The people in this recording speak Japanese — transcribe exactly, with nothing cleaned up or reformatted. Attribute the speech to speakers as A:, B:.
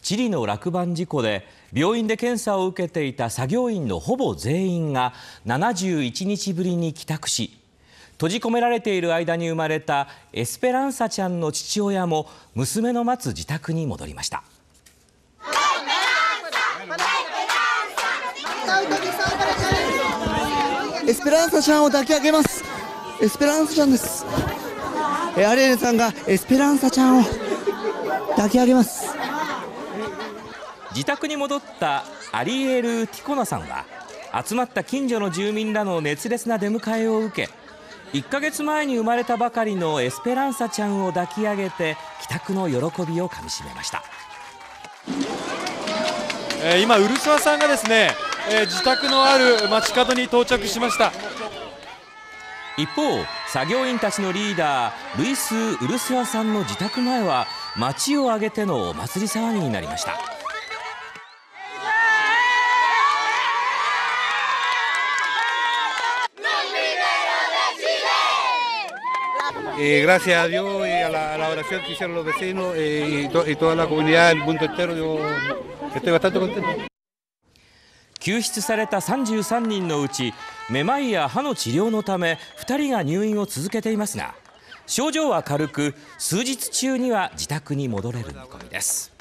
A: チリの落盤事故で病院で検査を受けていた作業員のほぼ全員がななじゅういちにちぶりに帰宅し、閉じ込められている間に生まれたエスペランサちゃんの父親も娘の待つ自宅に戻りました。
B: エスペランサちゃんを抱き上げます。エスペランサちゃんです。アレーヌさんがエスペランサちゃんを抱き上げます。
A: 自宅に戻ったアリエル・ティコナさんは集まった近所の住民らの熱烈な出迎えを受け、いっかげつまえに生まれたばかりのエスペランサちゃんを抱き上げて帰宅の喜びをかみしめました。
C: えー、今ウルスワさんがですね、えー、自宅のある街角に到着しました。
A: 一方、作業員たちのリーダールイス・ウルスワさんの自宅前は街を挙げてのお祭り騒ぎになりました。
D: Eh, gracias a Dios y a la, a la oración que hicieron los vecinos eh, y, to, y toda la comunidad del mundo entero, yo estoy bastante contento.
A: 救出されたさんじゅうさんにんのうち、めまいや歯の治療のためふたりが入院を続けていますが、症状は軽く数日中には自宅に戻れる見込みです。